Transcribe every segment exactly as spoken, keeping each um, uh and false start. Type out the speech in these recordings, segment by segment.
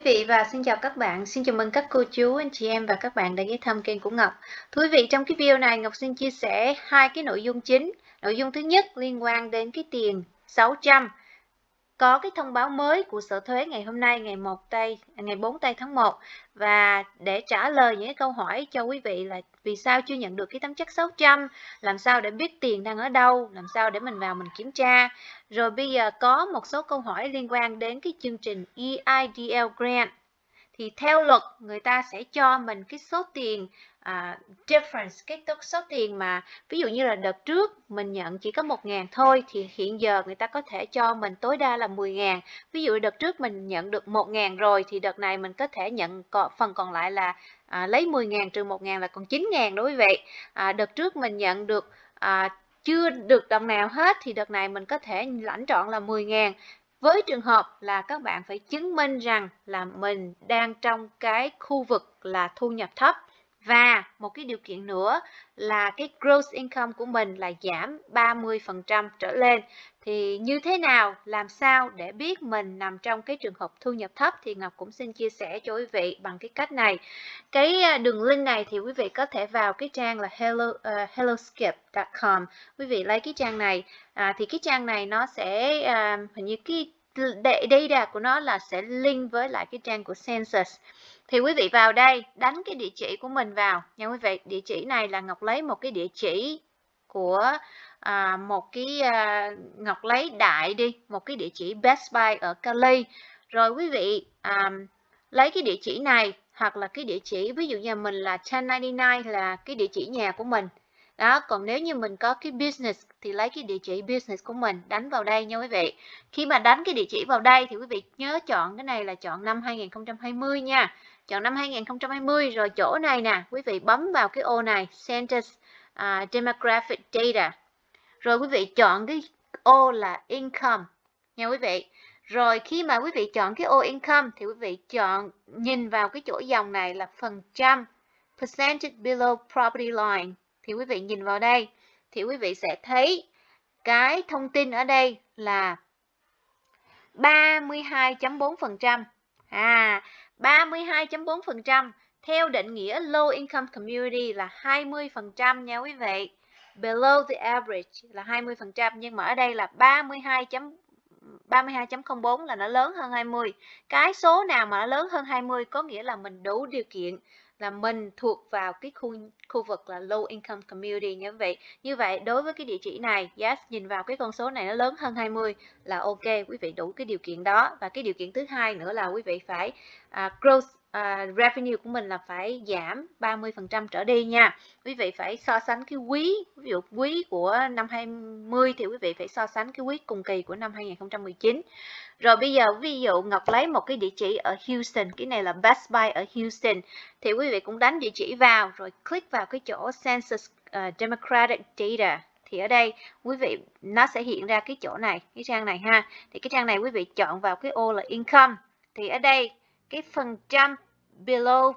Quý vị và xin chào các bạn, xin chào mừng các cô chú, anh chị em và các bạn đã ghé thăm kênh của Ngọc. Thưa quý vị, trong cái video này Ngọc xin chia sẻ hai cái nội dung chính. Nội dung thứ nhất liên quan đến cái tiền sáu trăm. Có cái thông báo mới của Sở Thuế ngày hôm nay, ngày một tây, ngày bốn tây tháng một, và để trả lời những câu hỏi cho quý vị là vì sao chưa nhận được cái tấm check sáu trăm, làm sao để biết tiền đang ở đâu, làm sao để mình vào mình kiểm tra. Rồi bây giờ có một số câu hỏi liên quan đến cái chương trình E I D L Grant. Thì theo luật người ta sẽ cho mình cái số tiền à, difference, cái số tiền mà ví dụ như là đợt trước mình nhận chỉ có một ngàn thôi, thì hiện giờ người ta có thể cho mình tối đa là mười ngàn. Ví dụ đợt trước mình nhận được một ngàn rồi thì đợt này mình có thể nhận phần còn lại là à, lấy mười ngàn trừ một ngàn là còn chín ngàn đó quý vị. À, đợt trước mình nhận được à, chưa được đồng nào hết thì đợt này mình có thể lãnh trọn là mười ngàn. Với trường hợp là các bạn phải chứng minh rằng là mình đang trong cái khu vực là thu nhập thấp, và một cái điều kiện nữa là cái gross income của mình là giảm ba mươi phần trăm trở lên. Thì như thế nào, làm sao để biết mình nằm trong cái trường hợp thu nhập thấp thì Ngọc cũng xin chia sẻ cho quý vị bằng cái cách này. Cái đường link này thì quý vị có thể vào cái trang là hello uh, helloskip chấm com. Quý vị lấy cái trang này à, thì cái trang này nó sẽ uh, hình như cái data của nó là sẽ link với lại cái trang của Census. Thì quý vị vào đây đánh cái địa chỉ của mình vào nha quý vị. Địa chỉ này là Ngọc lấy một cái địa chỉ của à, một cái à, Ngọc lấy đại đi một cái địa chỉ Best Buy ở Cali. Rồi quý vị à, lấy cái địa chỉ này hoặc là cái địa chỉ ví dụ như mình là ten ninety-nine là cái địa chỉ nhà của mình đó. Còn nếu như mình có cái business thì lấy cái địa chỉ business của mình đánh vào đây nha quý vị. Khi mà đánh cái địa chỉ vào đây thì quý vị nhớ chọn cái này là chọn năm hai nghìn không trăm hai mươi nha. Chọn năm hai nghìn không trăm hai mươi rồi chỗ này nè, quý vị bấm vào cái ô này Census uh, Demographic Data. Rồi quý vị chọn cái ô là Income nha quý vị. Rồi khi mà quý vị chọn cái ô Income thì quý vị chọn nhìn vào cái chỗ dòng này là phần trăm percentage below property line. Thì quý vị nhìn vào đây thì quý vị sẽ thấy cái thông tin ở đây là ba mươi hai phẩy bốn phần trăm. À, ba mươi hai phẩy bốn phần trăm theo định nghĩa low income community là hai mươi phần trăm nha quý vị. Below the average là hai mươi phần trăm, nhưng mà ở đây là ba mươi hai phẩy không bốn là nó lớn hơn hai mươi. Cái số nào mà nó lớn hơn hai mươi có nghĩa là mình đủ điều kiện là mình thuộc vào cái khu khu vực là low income community nha quý vị. Như vậy đối với cái địa chỉ này, yes, nhìn vào cái con số này nó lớn hơn hai mươi là ok, quý vị đủ cái điều kiện đó. Và cái điều kiện thứ hai nữa là quý vị phải uh, gross uh, revenue của mình là phải giảm ba mươi phần trăm trở đi nha. Quý vị phải so sánh cái quý, ví dụ quý của năm hai mươi thì quý vị phải so sánh cái quý cùng kỳ của năm hai nghìn không trăm mười chín. Rồi bây giờ ví dụ Ngọc lấy một cái địa chỉ ở Houston, cái này là Best Buy ở Houston, thì quý vị cũng đánh địa chỉ vào rồi click vào cái chỗ Census uh, Demographic Data. Thì ở đây quý vị nó sẽ hiện ra cái chỗ này, cái trang này ha. Thì cái trang này quý vị chọn vào cái ô là Income. Thì ở đây cái phần trăm below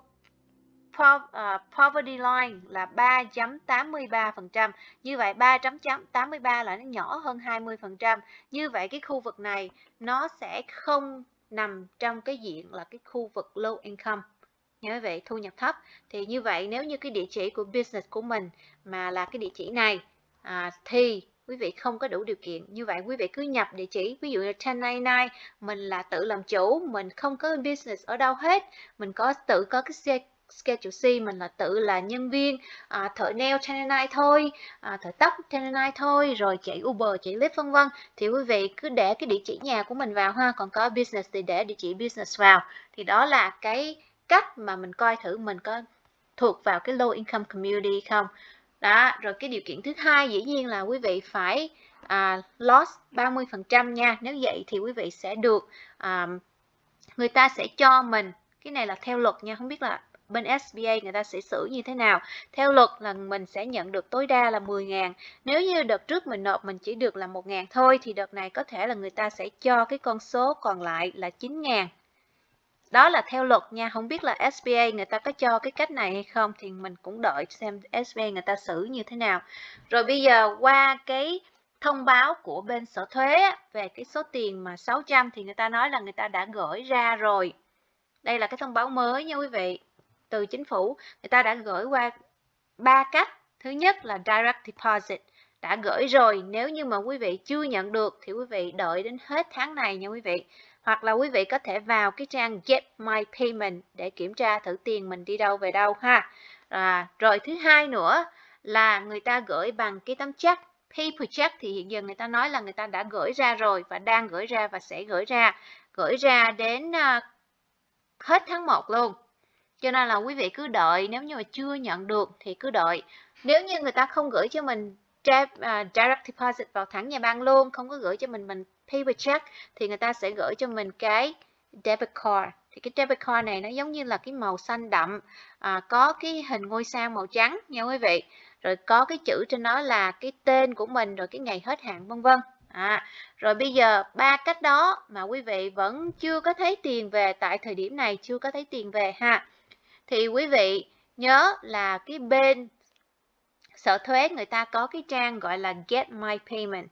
poverty line là ba phẩy tám mươi ba phần trăm. Như vậy ba phẩy tám mươi ba là nó nhỏ hơn hai mươi phần trăm. Như vậy cái khu vực này nó sẽ không nằm trong cái diện là cái khu vực low income nha quý vị, thu nhập thấp. Thì như vậy nếu như cái địa chỉ của business của mình mà là cái địa chỉ này à, thì quý vị không có đủ điều kiện. Như vậy quý vị cứ nhập địa chỉ, ví dụ như ten ninety-nine mình là tự làm chủ, mình không có business ở đâu hết, mình có tự có cái Schedule C, mình là tự là nhân viên à, thợ nail ten ninety-nine thôi, à, thợ tóc ten ninety-nine thôi, rồi chạy Uber, chạy Lyft vân vân. Thì quý vị cứ để cái địa chỉ nhà của mình vào ha, còn có business thì để địa chỉ business vào. Thì đó là cái cách mà mình coi thử mình có thuộc vào cái low income community không. Đó, rồi cái điều kiện thứ hai dĩ nhiên là quý vị phải à, loss ba mươi phần trăm nha. Nếu vậy thì quý vị sẽ được à, người ta sẽ cho mình, cái này là theo luật nha, không biết là bên ét bê a người ta sẽ xử như thế nào. Theo luật là mình sẽ nhận được tối đa là mười ngàn. Nếu như đợt trước mình nộp mình chỉ được là một ngàn thôi thì đợt này có thể là người ta sẽ cho cái con số còn lại là chín ngàn. Đó là theo luật nha, không biết là ét bê a người ta có cho cái cách này hay không thì mình cũng đợi xem ét bê a người ta xử như thế nào. Rồi bây giờ qua cái thông báo của bên sở thuế về cái số tiền mà sáu trăm thì người ta nói là người ta đã gửi ra rồi. Đây là cái thông báo mới nha quý vị. Từ chính phủ, người ta đã gửi qua ba cách. Thứ nhất là direct deposit. Đã gửi rồi, nếu như mà quý vị chưa nhận được thì quý vị đợi đến hết tháng này nha quý vị. Hoặc là quý vị có thể vào cái trang Get My Payment để kiểm tra thử tiền mình đi đâu về đâu ha. À, rồi thứ hai nữa là người ta gửi bằng cái tấm check, paper check, thì hiện giờ người ta nói là người ta đã gửi ra rồi và đang gửi ra và sẽ gửi ra. Gửi ra đến uh, hết tháng một luôn. Cho nên là quý vị cứ đợi, nếu như mà chưa nhận được thì cứ đợi. Nếu như người ta không gửi cho mình uh, direct deposit vào thẳng nhà băng luôn, không có gửi cho mình mình paper check, thì người ta sẽ gửi cho mình cái debit card. Thì cái debit card này nó giống như là cái màu xanh đậm, à, có cái hình ngôi sao màu trắng nha quý vị. Rồi có cái chữ trên đó là cái tên của mình, rồi cái ngày hết hạn vân vân. À, rồi bây giờ ba cách đó mà quý vị vẫn chưa có thấy tiền về, tại thời điểm này chưa có thấy tiền về ha, thì quý vị nhớ là cái bên sở thuế người ta có cái trang gọi là Get My Payment.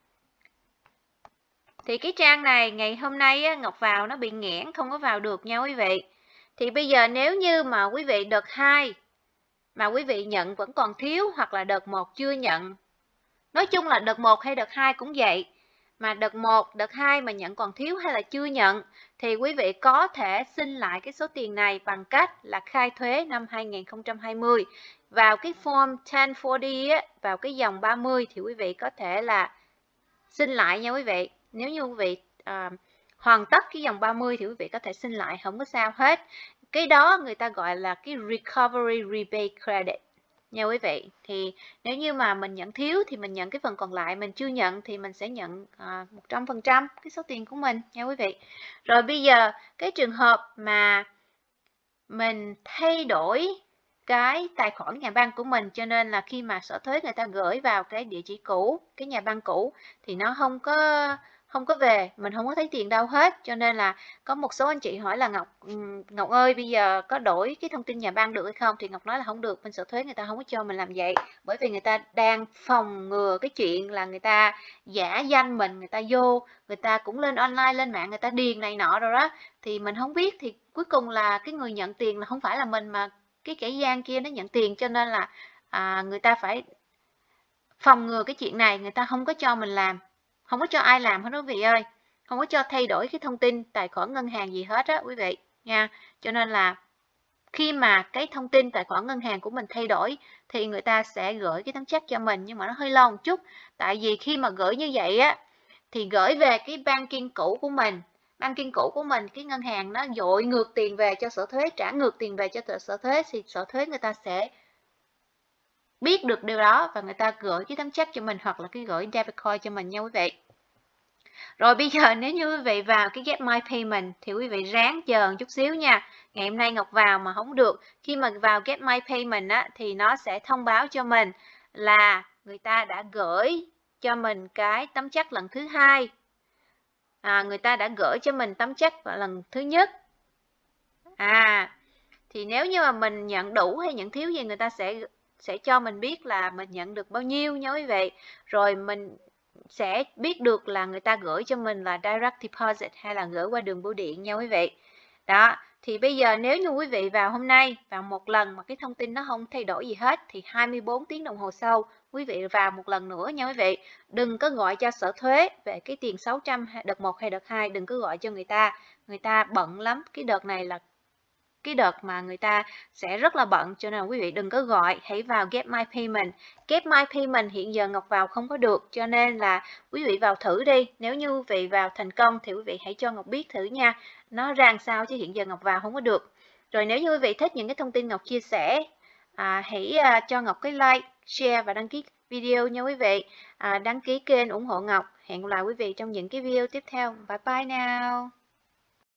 Thì cái trang này ngày hôm nay á, Ngọc vào nó bị nghẽn, không có vào được nha quý vị. Thì bây giờ nếu như mà quý vị đợt hai mà quý vị nhận vẫn còn thiếu, hoặc là đợt một chưa nhận, nói chung là đợt một hay đợt hai cũng vậy, mà đợt một, đợt hai mà nhận còn thiếu hay là chưa nhận, thì quý vị có thể xin lại cái số tiền này bằng cách là khai thuế năm hai nghìn không trăm hai mươi. Vào cái form mười bốn mươi á, vào cái dòng ba mươi thì quý vị có thể là xin lại nha quý vị. Nếu như quý vị à, hoàn tất cái dòng ba mươi thì quý vị có thể xin lại, không có sao hết. Cái đó người ta gọi là cái recovery rebate credit nha quý vị. Thì nếu như mà mình nhận thiếu thì mình nhận cái phần còn lại, mình chưa nhận thì mình sẽ nhận à, một trăm phần trăm cái số tiền của mình nha quý vị. Rồi bây giờ cái trường hợp mà mình thay đổi cái tài khoản nhà băng của mình, cho nên là khi mà sở thuế người ta gửi vào cái địa chỉ cũ, cái nhà băng cũ, thì nó không có không có về, mình không có thấy tiền đâu hết. Cho nên là có một số anh chị hỏi là Ngọc Ngọc ơi, bây giờ có đổi cái thông tin nhà băng được hay không? Thì Ngọc nói là không được, bên sở thuế người ta không có cho mình làm vậy, bởi vì người ta đang phòng ngừa cái chuyện là người ta giả danh mình, người ta vô, người ta cũng lên online, lên mạng, người ta điền này nọ rồi đó, thì mình không biết, thì cuối cùng là cái người nhận tiền là không phải là mình, mà cái kẻ gian kia nó nhận tiền. Cho nên là à, người ta phải phòng ngừa cái chuyện này, người ta không có cho mình làm, không có cho ai làm hết đó quý vị ơi, không có cho thay đổi cái thông tin tài khoản ngân hàng gì hết á quý vị nha. Cho nên là khi mà cái thông tin tài khoản ngân hàng của mình thay đổi thì người ta sẽ gửi cái tấm check cho mình, nhưng mà nó hơi lâu một chút, tại vì khi mà gửi như vậy á thì gửi về cái banking cũ của mình, banking cũ của mình, cái ngân hàng nó dội ngược tiền về cho sở thuế, trả ngược tiền về cho sở thuế, thì sở thuế người ta sẽ biết được điều đó và người ta gửi cái tấm check cho mình, hoặc là cái gửi debit card cho mình nha quý vị. Rồi bây giờ nếu như quý vị vào cái Get My Payment thì quý vị ráng chờ một chút xíu nha. Ngày hôm nay Ngọc vào mà không được. Khi mà vào Get My Payment á, thì nó sẽ thông báo cho mình là người ta đã gửi cho mình cái tấm check lần thứ hai. À, người ta đã gửi cho mình tấm check vào lần thứ nhất. À, thì nếu như mà mình nhận đủ hay nhận thiếu gì, người ta sẽ sẽ cho mình biết là mình nhận được bao nhiêu nha quý vị. Rồi mình sẽ biết được là người ta gửi cho mình là direct deposit hay là gửi qua đường bưu điện nha quý vị. Đó, thì bây giờ nếu như quý vị vào hôm nay, vào một lần mà cái thông tin nó không thay đổi gì hết, thì hai mươi bốn tiếng đồng hồ sau quý vị vào một lần nữa nha quý vị. Đừng có gọi cho sở thuế về cái tiền sáu trăm đợt một hay đợt hai, đừng có gọi cho người ta. Người ta bận lắm, cái đợt này là cái đợt mà người ta sẽ rất là bận, cho nên quý vị đừng có gọi, hãy vào Get My Payment. Get My Payment hiện giờ Ngọc vào không có được, cho nên là quý vị vào thử đi. Nếu như quý vị vào thành công thì quý vị hãy cho Ngọc biết thử nha, nó ra làm sao, chứ hiện giờ Ngọc vào không có được. Rồi nếu như quý vị thích những cái thông tin Ngọc chia sẻ, à, hãy à, cho Ngọc cái like, share và đăng ký video nha quý vị. À, đăng ký kênh ủng hộ Ngọc. Hẹn gặp lại quý vị trong những cái video tiếp theo. Bye bye now.